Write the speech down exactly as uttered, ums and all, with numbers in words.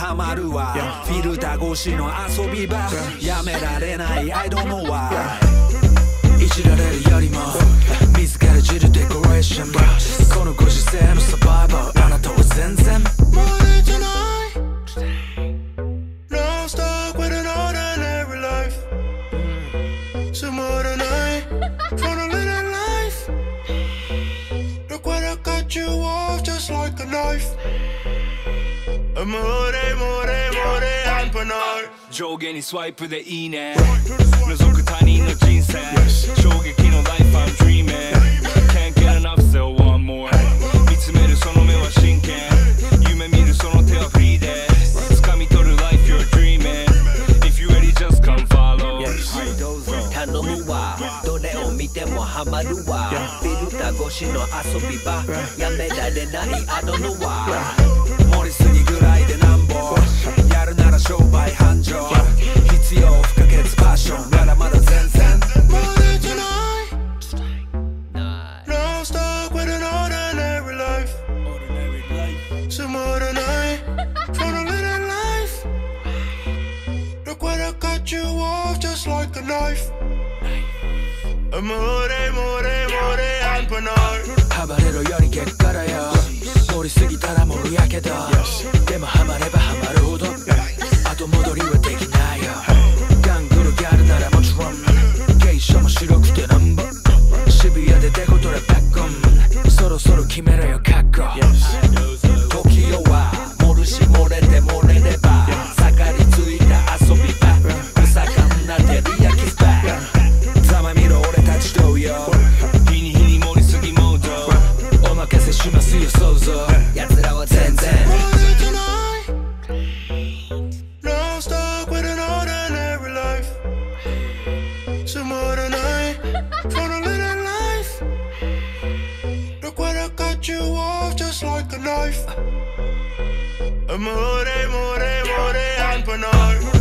ハマるわフィルター越しの遊び場やめられない I don't know why いじられるよりも自らじるデコレーションこのご時世のサバイバーあなたは全然 Morë Tonight Now I'm stuck with an ordinary life So Morë Tonight Tryna live that life Look what I cut you off just like a knife Morë, morë, morë 안 뻔할 上下にスワイプでいいね覗く他人の人生衝撃の Life I'm dreaming Can't get enough still want more 見つめるその目は真剣夢見るその手はフリーで掴み取る Life you're dreaming If you ready just come follow 頼むわどれを見てもハマるわフィルター越しの遊び場やめられない I don't know why 盛りすぎぐらいでなんぼやるなら商売繁盛必要不可欠パッションまだまだ全然 Morë Tonight Now I'm stuck with an ordinary life So Morë Tonight Tryna live that life Look what I cut you off just like a knife Morë, morë, morë 안 뻔할 暴れろより結果だよ盛りすぎたらもうやけどでもハマればハマるほど後戻りはできないよガングルギャルならもちろん芸者も白くてなんぼ渋谷でデコトレバックオンそろそろ決めろよ覚悟時よは盛るし漏れて漏れれば盛りついた遊び場不盛んな照り焼きスパざまみろ俺たち同様日に日に盛りすぎモードお任せしますよ想像奴らは全然 Morë Tonight Now I'm stuck with an ordinary life So Morë Tonight Tryna live that life Look what I cut you off just like a knife Morë, morë, morë 안 뻔할